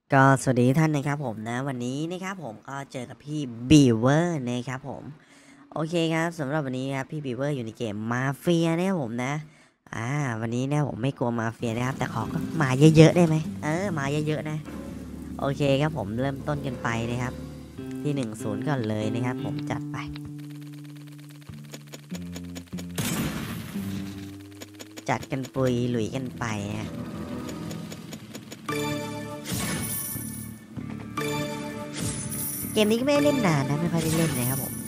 ก็สวัสดีท่านนะครับผมนะวันนี้นะครับผมก็เจอกับพี่บีเวอร์นะครับผมโอเคครับสำหรับวันนี้ครับพี่บีเวอร์อยู่ในเกมมาเฟียนะครับผมนะวันนี้นะผมไม่กลัวมาเฟียนะครับแต่ขอก็มาเยอะๆได้ไหมมาเยอะๆนะโอเคครับผมเริ่มต้นกันไปนะครับที่10ก่อนเลยนะครับผมจัดไปจัดกันปุยหลุยกันไปนะเกมนี้ก็ไม่ได้เล่นนานนะไม่ค่อยได้เล่นนะครับผม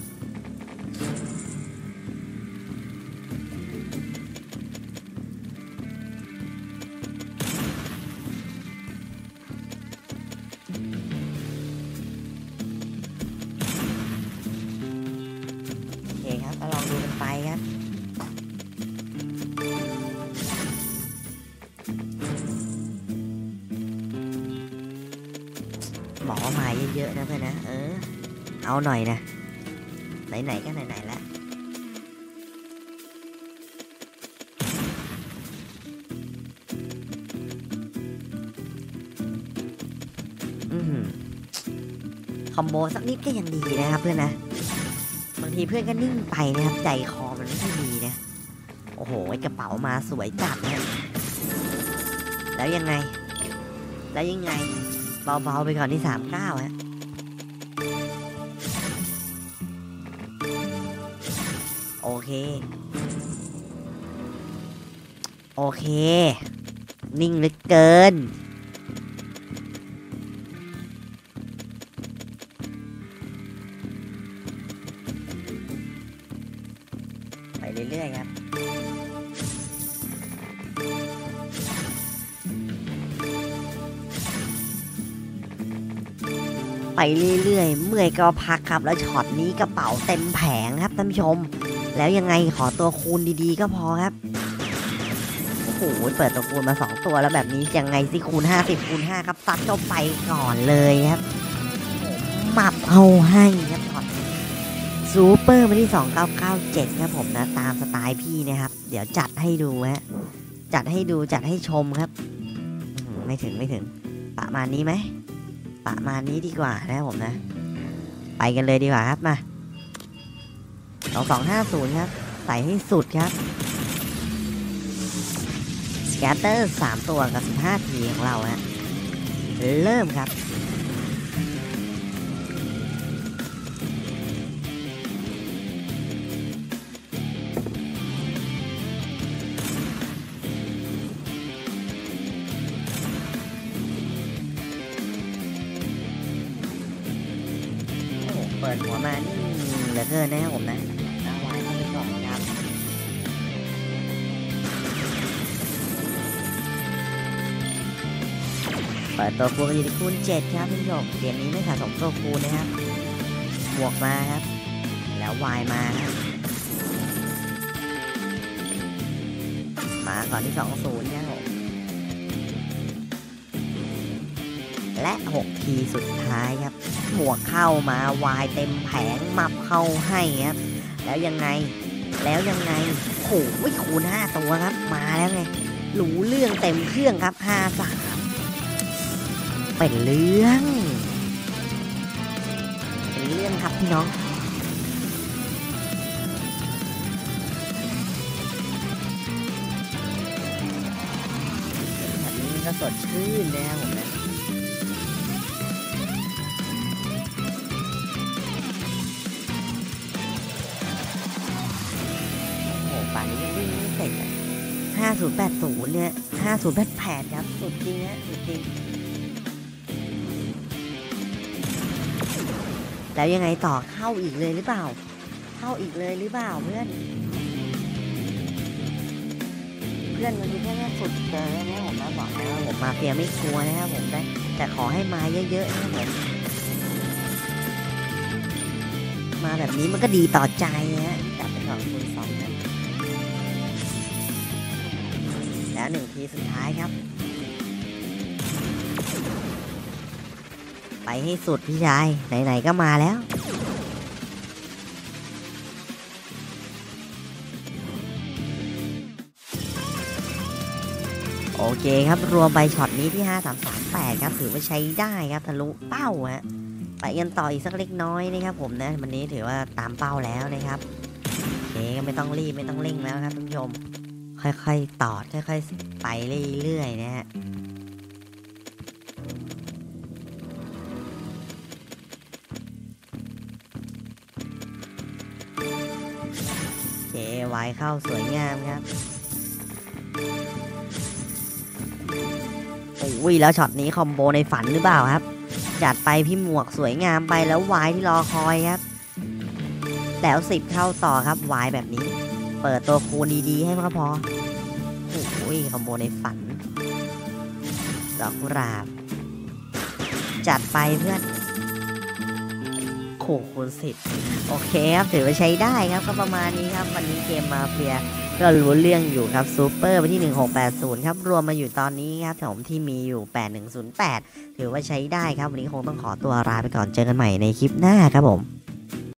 โอเคครับก็ลองดูกันไปครับบอกว่ามาเยอะๆนะเพื่อนนะเอาหน่อยนะไหนๆก็ไหนๆแล้วคอมโบสักนิดก็ยังดีนะครับเพื่อนนะบางทีเพื่อนก็นิ่งไปนะครับใจคอมันไม่ค่อยดีนะโอ้โหกระเป๋ามาสวยจัดนะแล้วยังไงเบาๆไปก่อนที่39ฮะโอเคนิ่งเหลือเกินไปเรื่อยๆครับไปเรื่อยๆเมื่อยก็พักครับแล้วช็อตนี้กระเป๋าเต็มแผงครับท่านผู้ชมแล้วยังไงขอตัวคูณดีๆก็พอครับโอ้โหเปิดตัวคูณมา2ตัวแล้วแบบนี้ยังไงสิคูณ50คูณ5ครับซัดเข้าไปก่อนเลยครับหมับเอาให้ครับช็อตซูเปอร์มาที่2997ครับผมนะตามสไตล์พี่นะครับเดี๋ยวจัดให้ดูฮะจัดให้ชมครับไม่ถึงประมาณนี้ไหมประมาณนี้ดีกว่านะผมนะไปกันเลยดีกว่าครับมา2250ครับใส่ให้สุดครับสแกตเตอร์3ตัวกับ15ทีของเราฮะเริ่มครับเปิดหัวมานี่เหลือเกินนะครับผมนะเอาไว้เข้าไปก่อนครับเปิดตัวคูณกันอยู่ที่คูณ7ครับท่านผู้ชมเกมนี้ไม่สะสมตัวคูณนะครับบวกมาครับแล้ววายมาครับมาก่อนที่20ครับผมและ6ทีสุดท้ายครับบวกเข้ามาวายเต็มแผงมับเข้าให้ครับแล้วยังไงโอ้ยคูณ5ตัวครับมาแล้วไงหรูเรื่องเต็มเครื่องครับ53เป็นเรื่องครับพี่น้องแบบนี้ก็สดชื่นนะครับผมนะโอ้ป่านนี้ยังวิ่งไม่เสร็จ5080เนี่ย5088ครับสุดจริงฮะสุดจริงแล้วยังไงต่อเข้าอีกเลยหรือเปล่าเพื่อนวันนี้แค่สุดเกินนะผมนะบอกนะผมมาเฟียไม่กลัวนะครับผมได้แต่ขอให้มาเยอะๆนะครับผมมาแบบนี้มันก็ดีต่อใจฮะจับไปก่อนคูณ2นะแล้ว1ทีสุดท้ายครับไปให้สุดพี่ชายไหนๆก็มาแล้วโโอเคครับรวมไปช็อตนี้ที่5338ครับถือว่าใช้ได้ครับทะลุเป้าฮะไปกันต่ออีกสักเล็กน้อยนะครับผมนะวันนี้ถือว่าตามเป้าแล้วนะครับโอเคก็ไม่ต้องรีบไม่ต้องเร่งแล้วครับท่านผู้ชมค่อยๆตอดค่อยๆไปเรื่อยๆนะฮะโอเควายเข้าสวยงามครับโอ้ยแล้วช็อตนี้คอมโบในฝันหรือเปล่าครับจัดไปพี่หมวกสวยงามไปแล้ววายที่รอคอยครับแล้ว10เข้าต่อครับวายแบบนี้เปิดตัวคูณดีๆให้ก็พอโอ้ยคอมโบในฝันดอกกุหลาบจัดไปเพื่อนคูณ10โอเคครับถือว่าใช้ได้ครับก็ประมาณนี้ครับวันนี้เกมมาเฟียก็รู้เรื่องอยู่ครับซูเปอร์ไปที่1680ครับรวมมาอยู่ตอนนี้ครับผมที่มีอยู่8108ถือว่าใช้ได้ครับวันนี้คงต้องขอตัวลาไปก่อนเจอกันใหม่ในคลิปหน้าครับผม